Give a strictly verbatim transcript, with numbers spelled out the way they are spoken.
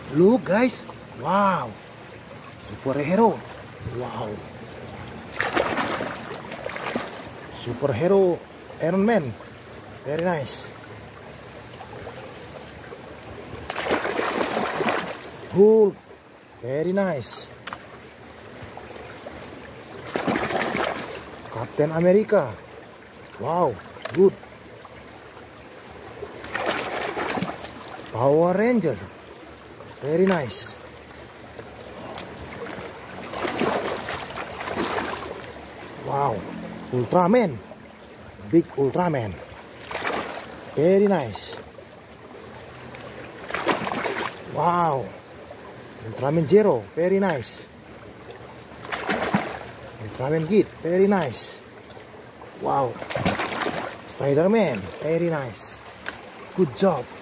Look guys, wow, superhero, wow, superhero Iron Man, very nice. Hulk, very nice. Captain America, wow, good. Power Ranger, very nice. Wow, Ultraman, big Ultraman, very nice. Wow, Ultraman Zero, very nice. Ultraman Kid, very nice. Wow, Spider-Man, very nice. Good job.